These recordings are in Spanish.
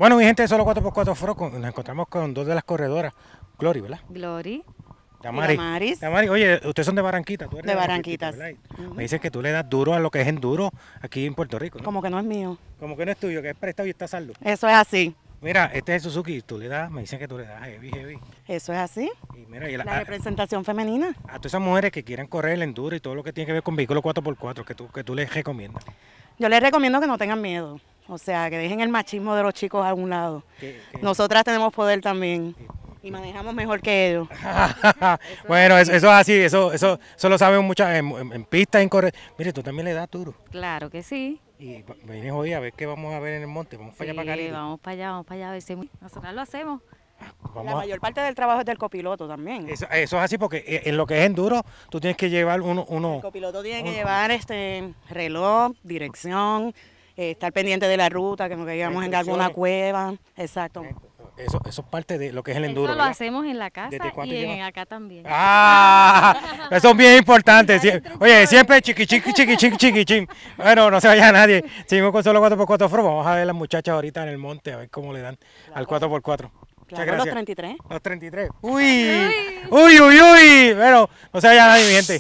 Bueno, mi gente de Solo 4x4 Foro, nos encontramos con dos de las corredoras. Glory, ¿verdad? Glory, Tamari. Damaris, Tamari, oye, ustedes son de Barranquita, tú eres de Barranquita, Barranquitas. ¿verdad? Ujú. Me dices que tú le das duro a lo que es enduro aquí en Puerto Rico, ¿no? Como que no es mío. Como que no es tuyo, que es prestado y está saldo. Eso es así. Mira, este es el Suzuki, tú le das, me dicen que tú le das heavy, heavy. Eso es así. Y mira, La representación femenina. a todas esas mujeres que quieran correr el enduro y todo lo que tiene que ver con vehículos 4x4, que tú les recomiendas. Yo les recomiendo que no tengan miedo. O sea, que dejen el machismo de los chicos a un lado. Que- Nosotras tenemos poder también. Y manejamos mejor que ellos. Bueno, eso es así, eso lo saben muchas en pistas, en correr. Mire, tú también le das duro. claro que sí. Y vienes hoy a ver qué vamos a ver en el monte. Vamos para allá, para Caribe. Vamos para allá, a ver si nosotros lo hacemos. La Vamos a- mayor parte del trabajo es del copiloto también. Eso es así porque en lo que es enduro, tú tienes que llevar El copiloto tiene que llevar reloj, dirección, estar pendiente de la ruta, que no caigamos en alguna Instrucciones. cueva. Exacto. Eso es parte de lo que es el enduro. Eso lo ¿verdad? hacemos en la casa ¿Desde cuánto y lleva? acá también. Ah, eso es bien importante. Oye, siempre chiqui, chiqui, chiqui, chiqui, chiqui, chin. Bueno, no se vaya nadie. Seguimos con Solo 4x4 Foro. Vamos a ver las muchachas ahorita en el monte, a ver cómo le dan al 4x4. Muchas Claro, los gracias. 33. Los 33. Uy, uy, uy, uy. Bueno, no se vaya nadie, mi gente.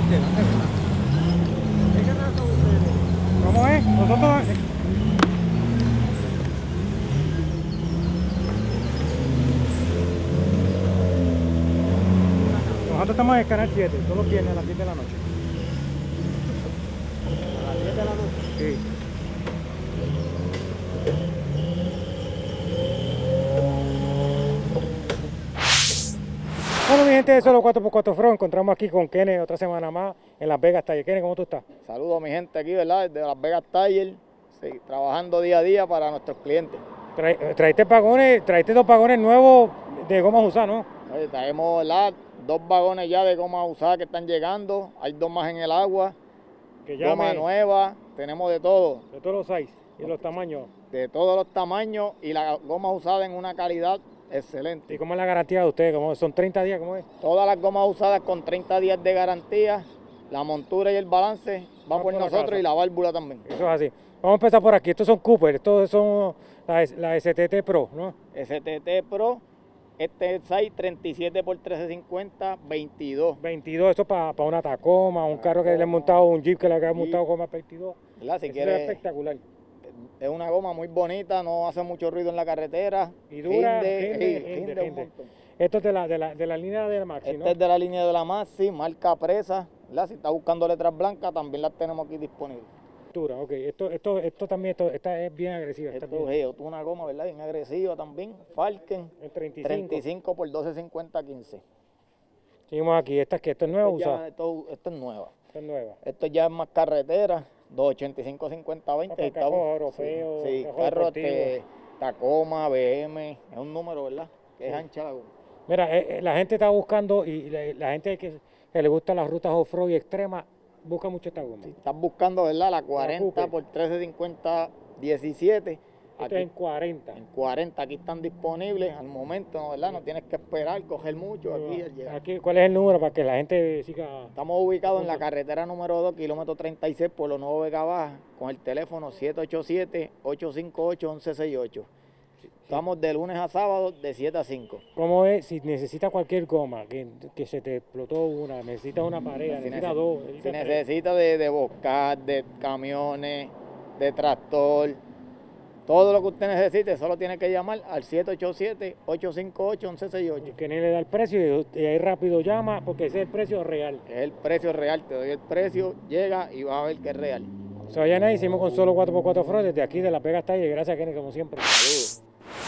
¿Qué raza ustedes? ¿Cómo es? Nosotros... Nosotros estamos en el canal 7, todos los viernes a las 10 de la noche. ¿A las 10 de la noche? Sí. Bueno, mi gente de Solo 4x4 Pro, encontramos aquí con Kenneth otra semana más en Las Vegas Tire. Kenneth, ¿cómo tú estás? Saludos mi gente aquí, ¿verdad? Desde Las Vegas Tire, sí, trabajando día a día para nuestros clientes. Traiste dos vagones nuevos de gomas usadas, ¿no? Oye, traemos, ¿verdad? 2 vagones ya de goma usada que están llegando, hay 2 más en el agua, goma nueva, tenemos de todo. De todos los size y los tamaños. De todos los tamaños y la goma usada en una calidad excelente. ¿Y cómo es la garantía de ustedes? ¿Cómo son 30 días? ¿Cómo es? Todas las gomas usadas con 30 días de garantía, la montura y el balance va por nosotros y la válvula también. Eso es así. Vamos a empezar por aquí. Estos son Cooper, estos son la STT Pro, ¿no? STT Pro, este es size 37 por 1350, 22. 22, esto para una Tacoma, un carro que le han montado, un Jeep que le han montado goma 22. ¿Verdad? Si Eso quieres, es espectacular. es una goma muy bonita, no hace mucho ruido en la carretera. Y dura, rinde un rinde. montón. Esto es de la línea de la Maxi, Este ¿no? es de la línea de la Maxi, marca Presa, ¿verdad? Si está buscando letras blancas, también las tenemos aquí disponibles. Ok, esto también, esta es bien agresiva. Esto es una goma, ¿verdad? Bien agresiva también, Falken, En 35. 35 por 1250, 15. Seguimos aquí, ¿esta es que esto es nueva o usada? Esto es nueva. Esta es nueva. Esto ya es más carretera, 285, 50, 20. Para carros europeos, Sí, carros carro deportivos. Tacoma, BM, es un número, ¿verdad? Que es ancha la goma. Mira, la gente está buscando y la gente que le gustan las rutas off-road y extremas busca mucho esta goma. Si estás buscando, ¿verdad? La 40 Cooper. por 1350, 17. Esto Aquí, es en 40. en 40, aquí están disponibles al momento, ¿no? ¿Verdad? No tienes que esperar, coger mucho aquí al llegar. Aquí, ¿cuál es el número para que la gente siga? Estamos ubicados en la carretera número 2, kilómetro 36, por los Nuevo Vega Baja, con el teléfono 787-858-1168. Estamos de lunes a sábado de 7 a 5. ¿Cómo es? Si necesitas cualquier goma, que se te explotó una, necesitas una pared, necesitas dos. Si necesitas tres. necesita de boscar, de camiones, de tractor, todo lo que usted necesite, solo tiene que llamar al 787-858-1168. Que ni le da el precio y ahí rápido llama porque ese es el precio real. Es el precio real, te doy el precio, llega y vas a ver que es real. Se vayan ahí, hicimos con Solo 4x4 Pro desde aquí de Las Vegas Tire. Gracias, Kenny, como siempre. Saludos.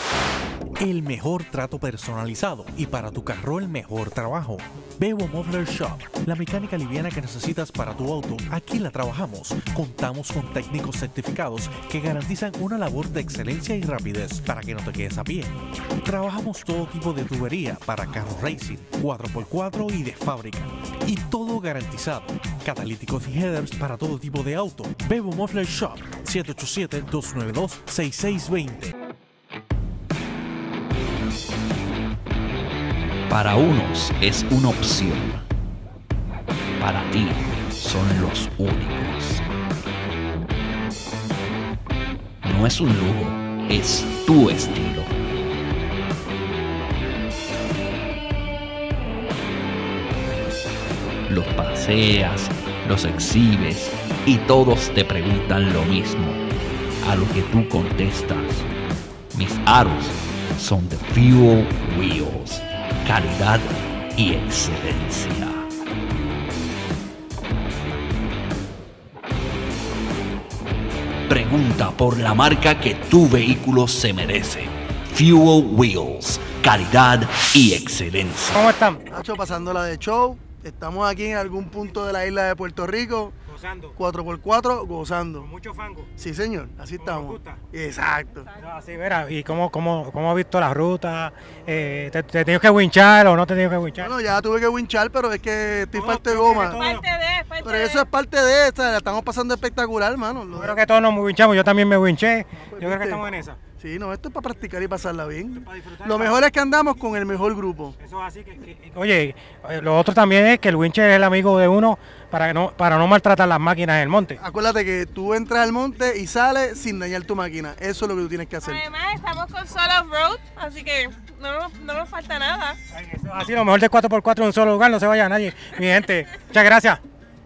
El mejor trato personalizado y para tu carro el mejor trabajo. Bebo Muffler Shop, la mecánica liviana que necesitas para tu auto, aquí la trabajamos. Contamos con técnicos certificados que garantizan una labor de excelencia y rapidez para que no te quedes a pie. Trabajamos todo tipo de tubería para carro racing, 4x4 y de fábrica. Y todo garantizado. Catalíticos y headers para todo tipo de auto. Bebo Muffler Shop, 787-292-6620. Para unos es una opción, para ti son los únicos. No es un lujo, es tu estilo. Los paseas, los exhibes y todos te preguntan lo mismo, a lo que tú contestas: mis aros son de Fuel Wheels. Calidad y excelencia. Pregunta por la marca que tu vehículo se merece. Fuel Wheels. Calidad y excelencia. ¿Cómo están? Nacho, pasándola de show. Estamos aquí en algún punto de la isla de Puerto Rico. Gozando. 4x4, gozando. Con mucho fango. Sí, señor, así Como nos estamos. gusta. Exacto. Así, mira, ¿y cómo has visto la ruta? ¿Te tienes que winchar o no te tienes que winchar? Bueno, ya tuve que winchar, pero es que estoy No, falta de yo creo goma. que todo- Pero eso es parte de esta, la estamos pasando espectacular, hermano. Yo creo que todos nos winchamos, yo también me winché. pues, Yo creo que viste. estamos en esa. Sí, no, esto es para practicar y pasarla bien. Para disfrutar. Lo mejor es que andamos con el mejor grupo. Eso es así oye, lo otro también es que el winche es el amigo de uno para no maltratar las máquinas en el monte. Acuérdate que tú entras al monte y sales sin dañar tu máquina. Eso es lo que tú tienes que hacer. Además, estamos con Solo Road, así que no nos falta nada. Eso es así, lo mejor de 4x4 en un solo lugar, no se vaya nadie. Mi gente, muchas gracias.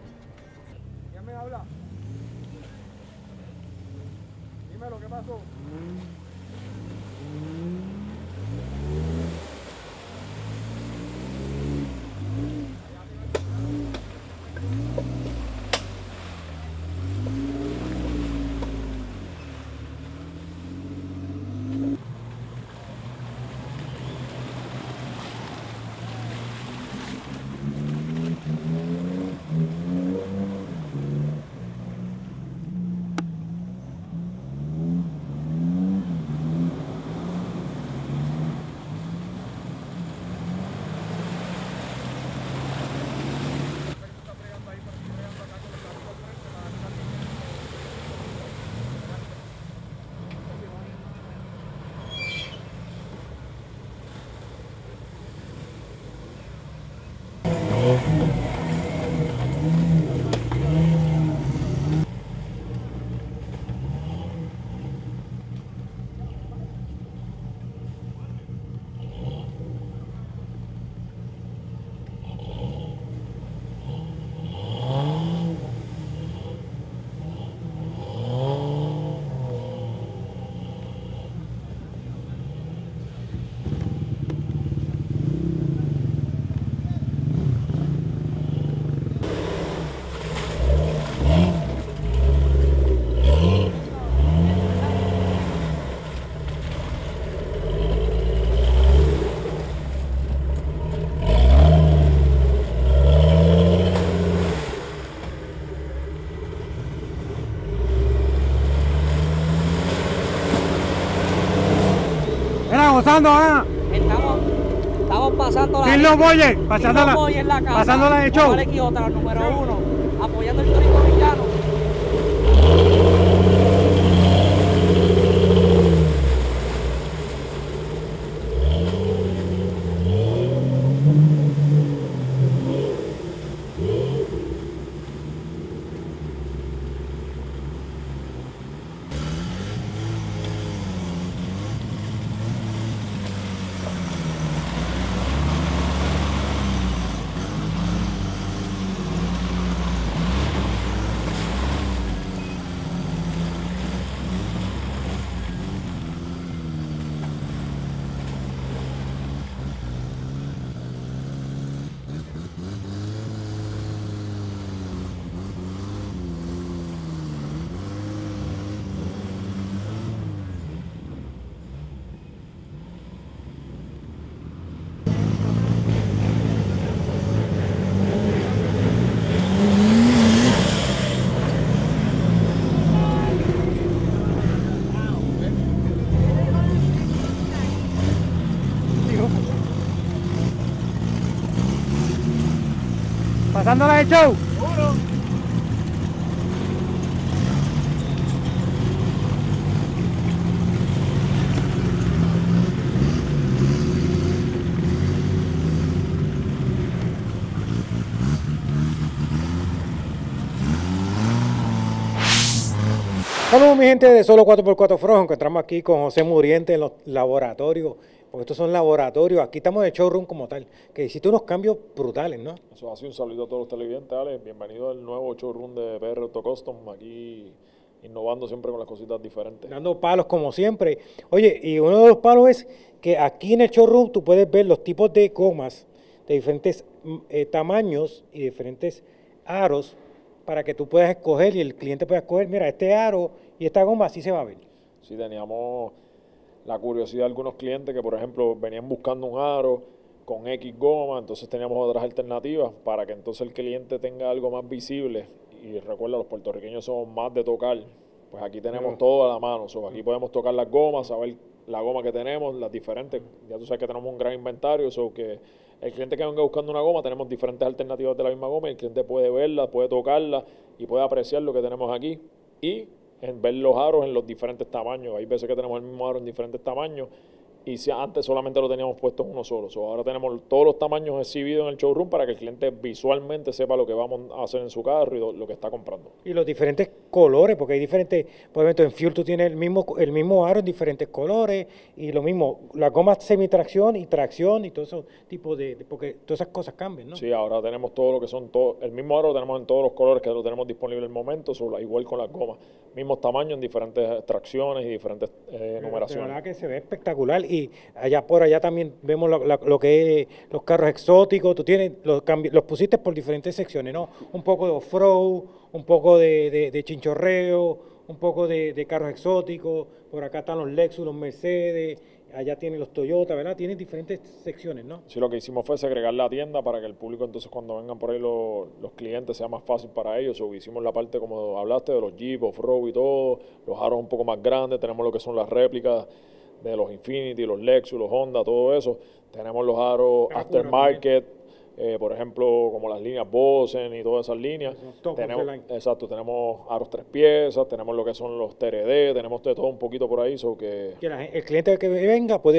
pasando, Ana? Estamos pasando la... Dilo, Boye, pasándola. Pasándola de show. Vale, Quijota, número 1, apoyando el turismo villano. Pasándola de show. Saludos mi gente de Solo 4x4 Frojo, encontramos aquí con José Muriente en los laboratorios, porque estos son laboratorios, aquí estamos en el showroom como tal, que hiciste unos cambios brutales, ¿no? Eso ha sido un saludo a todos los televidentes, Alex, bienvenido al nuevo showroom de PR Auto Custom, aquí innovando siempre con las cositas diferentes. Dando palos como siempre. Oye, y uno de los palos es que aquí en el showroom tú puedes ver los tipos de gomas de diferentes tamaños y diferentes aros, para que tú puedas escoger y el cliente pueda escoger, mira, este aro y esta goma así se va a ver. Sí, teníamos la curiosidad de algunos clientes que, por ejemplo, venían buscando un aro con X goma, entonces teníamos otras alternativas para que entonces el cliente tenga algo más visible. Y recuerda, los puertorriqueños somos más de tocar, pues aquí tenemos todo a la mano. Aquí podemos tocar las gomas, saber la goma que tenemos, las diferentes, ya tú sabes que tenemos un gran inventario, que el cliente que venga buscando una goma, tenemos diferentes alternativas de la misma goma y el cliente puede verla, puede tocarla y puede apreciar lo que tenemos aquí y ver los aros en los diferentes tamaños. Hay veces que tenemos el mismo aro en diferentes tamaños y si antes solamente lo teníamos puesto en uno solo. Ahora tenemos todos los tamaños exhibidos en el showroom para que el cliente visualmente sepa lo que vamos a hacer en su carro y lo que está comprando. Y los diferentes colores, porque hay diferentes, por ejemplo, en Fuel tú tienes el mismo aro en diferentes colores y lo mismo, las gomas semitracción y tracción y todo eso tipo porque todas esas cosas cambian, ¿no? Sí, ahora tenemos todo lo que son, el mismo aro lo tenemos en todos los colores que lo tenemos disponible en el momento, igual con las gomas, mismos tamaños en diferentes tracciones y diferentes numeraciones. La verdad que se ve espectacular. Y allá por allá también vemos lo que es los carros exóticos, tú tienes los pusiste por diferentes secciones, ¿no? Un poco de off-road, un poco de chinchorreo, un poco de carros exóticos, por acá están los Lexus, los Mercedes, allá tienen los Toyota, ¿verdad? Tienen diferentes secciones, ¿no? Sí, lo que hicimos fue segregar la tienda para que el público entonces cuando vengan por ahí los clientes sea más fácil para ellos. Hicimos la parte, como hablaste, de los Jeep, off-road y todo, los aros un poco más grandes, tenemos lo que son las réplicas de los Infiniti, los Lexus, los Honda, todo eso. Tenemos los aros aftermarket, por ejemplo, como las líneas Bosen y todas esas líneas. Tenemos aros 3 piezas, tenemos lo que son los TRD, tenemos de todo un poquito por ahí. El cliente que venga puede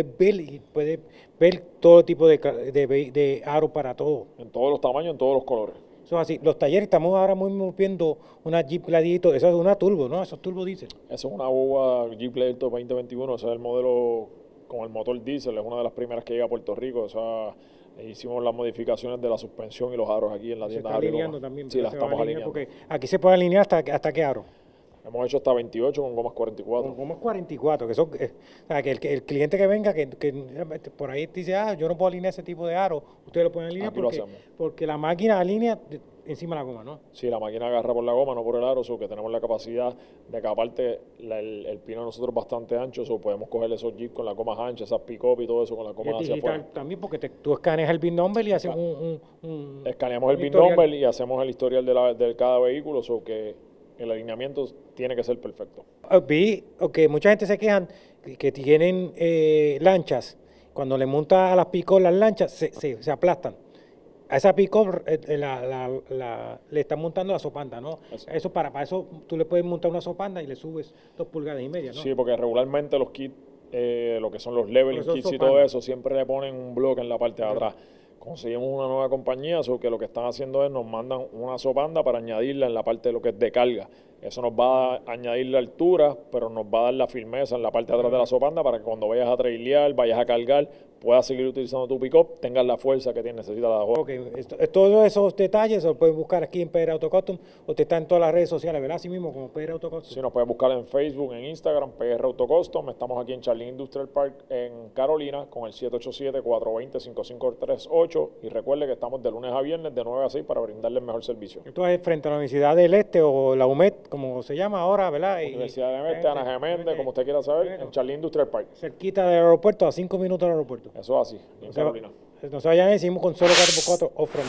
ver todo tipo de aro para todo. En todos los tamaños, en todos los colores. Eso así. Los talleres, estamos ahora muy viendo una Jeep Gladiator, esa es una turbo, ¿no? Esos turbo diésel. Esa es una boba Jeep Gladiator 2021, ese es el modelo con el motor diésel, es una de las primeras que llega a Puerto Rico. Hicimos las modificaciones de la suspensión y los aros aquí en la tienda. Se está alineando también. Sí, la estamos alineando. Porque aquí se puede alinear hasta qué aro. Hemos hecho hasta 28 con gomas 44. Con gomas 44, que son, que el cliente que venga, que por ahí dice, yo no puedo alinear ese tipo de aro, ustedes lo pueden alinear porque la máquina alinea encima de la goma, ¿no? Sí, la máquina agarra por la goma, no por el aro, que tenemos la capacidad de que aparte el pino de nosotros es bastante ancho, podemos coger esos Jeep con las gomas anchas, esas pick-up y todo eso con las gomas hacia afuera. También porque tú escaneas el VIN number y haces escaneamos el VIN number y hacemos el historial de cada vehículo, que el alineamiento tiene que ser perfecto. Vi que mucha gente se quejan que tienen lanchas cuando le montas a las pick-up las lanchas, se aplastan. A esa pick-up le están montando la sopanda, ¿no? Eso para eso tú le puedes montar una sopanda y le subes 2,5 pulgadas, ¿no? Sí, porque regularmente los kits, lo que son los leveling kits y todo eso, siempre le ponen un bloque en la parte de atrás. Conseguimos una nueva compañía, que lo que están haciendo es nos mandan una sopanda para añadirla en la parte de lo que es de carga. Eso nos va a añadir la altura, pero nos va a dar la firmeza en la parte de atrás de la sopanda para que cuando vayas a trailear, vayas a cargar, puedas seguir utilizando tu pick-up, tengas la fuerza que necesita la J. Okay. Todos esos detalles se los pueden buscar aquí en PR Auto Custom. Usted está en todas las redes sociales, ¿verdad? Así mismo como PR Auto Custom. Sí, nos pueden buscar en Facebook, en Instagram, PR Auto Custom. Estamos aquí en Charlene Industrial Park en Carolina con el 787-420-5538 y recuerde que estamos de lunes a viernes de 9 a 6 para brindarle el mejor servicio. Entonces, frente a la Universidad del Este o la UMED, como se llama ahora, ¿verdad? Universidad del Este, Ana Geméndez, como usted quiera saber, en Charlene Industrial Park. Cerquita del aeropuerto, a 5 minutos del aeropuerto. Eso es así, en Carolina. No se vayan, decimos con solo 4x4 off-road.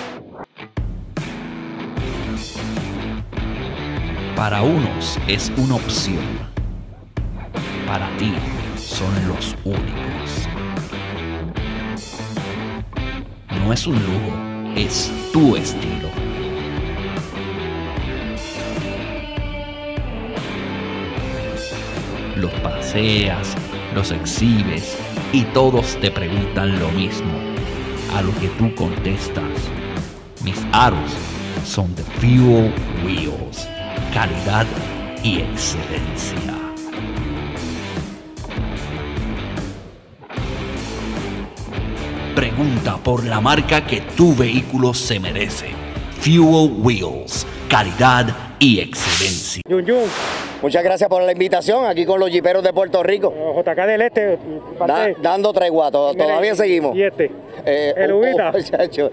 Para unos es una opción. Para ti son los únicos. No es un lujo, es tu estilo. Los paseas, los exhibes y todos te preguntan lo mismo. A lo que tú contestas, mis aros son de Fuel Wheels, calidad y excelencia. Pregunta por la marca que tu vehículo se merece. Fuel Wheels, calidad y excelencia. Muchas gracias por la invitación aquí con los jiperos de Puerto Rico. JK del Este. Dando tregua, todavía seguimos. ¿Y este? El Ubita. Muchacho.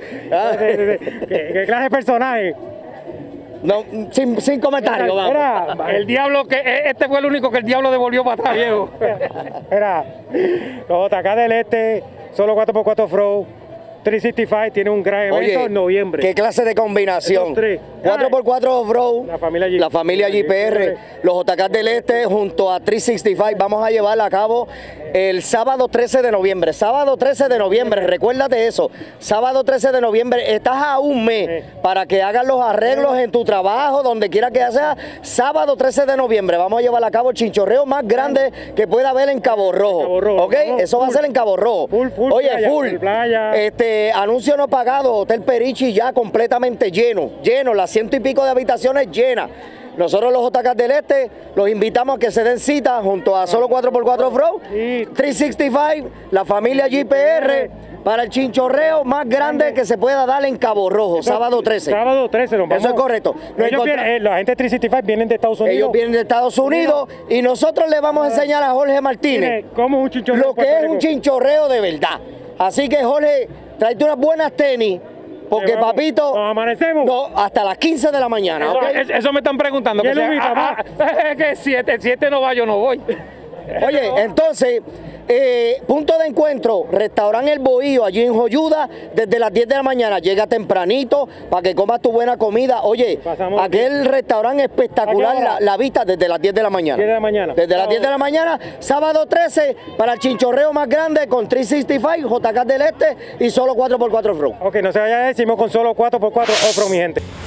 ¿Qué clase de personaje? No, sin comentarios, vamos. El diablo este fue el único que el diablo devolvió para atrás, viejo. Era los JK del Este, solo 4x4 Off-Road. 365 tiene un gran evento en noviembre. ¿Qué clase de combinación? 4x4 Off-Road, la familia JPR, los JK del Este junto a 365. Vamos a llevarla a cabo el sábado 13 de noviembre. Sábado 13 de noviembre, recuérdate eso. Sábado 13 de noviembre, estás a un mes para que hagas los arreglos en tu trabajo, donde quiera que sea. Sábado 13 de noviembre, vamos a llevar a cabo el chinchorreo más grande que pueda haber en Cabo Rojo. ¿Ok? Eso va a ser en Cabo Rojo. Oye, playa. Anuncio no pagado, Hotel Perichi ya completamente lleno, las 100 y pico de habitaciones llenas. Nosotros los JK del Este los invitamos a que se den cita junto a solo 4x4 Off-Road, 365, la familia JPR, para el chinchorreo más grande que se pueda dar en Cabo Rojo, sábado 13. Sábado 13, nos vamos. Eso es correcto. La gente de 365 vienen de Estados Unidos. Ellos vienen de Estados Unidos y nosotros le vamos a enseñar a Jorge Martínez ¿cómo un chinchorreo lo que es un chinchorreo de verdad. Así que Jorge, tráete unas buenas tenis, porque papito, nos amanecemos. No, hasta las 15 de la mañana. Eso me están preguntando. Que que 7 no va, yo no voy. Oye, entonces, punto de encuentro, restaurante El Bohío, allí en Joyuda, desde las 10 de la mañana. Llega tempranito para que comas tu buena comida. Oye, aquel restaurante espectacular, la vista desde las 10 de la mañana. 10 de la mañana. Desde las 10 de la mañana, sábado 13, para el chinchorreo más grande con 365, JK del Este y solo 4x4 Off-Road. Ok, no se vaya a decir, con solo 4x4 Off-Road, mi gente.